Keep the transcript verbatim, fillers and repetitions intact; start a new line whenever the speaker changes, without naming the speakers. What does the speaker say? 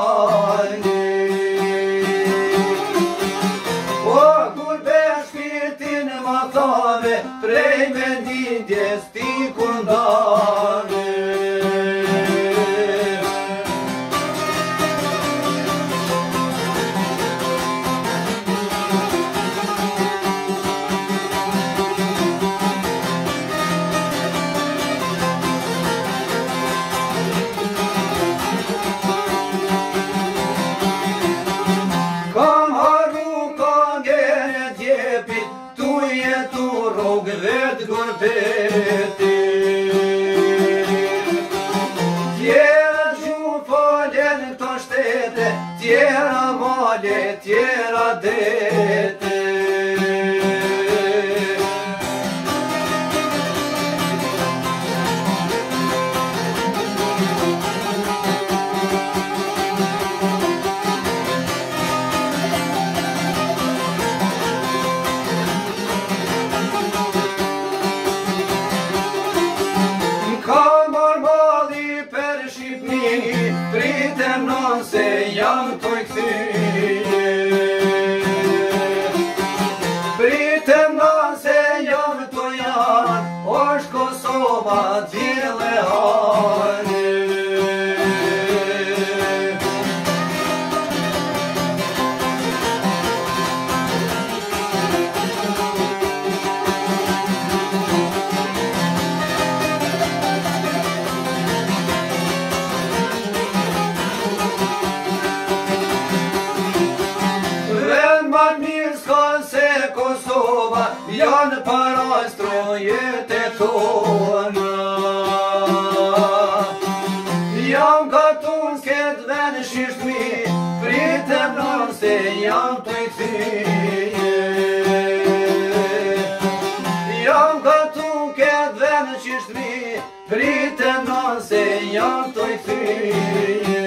ani. O gurbești fitin matave, trei mendii de sticundane. Ved gurbete Tjera gjufalen të shtete Tjera male, tjera dete Pritem nëse jam të i këthyje Pritem nëse jam të janë është Kosova t'jele hanë Kosova janë para strojet e tona Jam katun s'ket ven shishtmi Pritem nëse jam të i këthyje Jam katun s'ket ven shishtmi Pritem nëse jam të i këthyje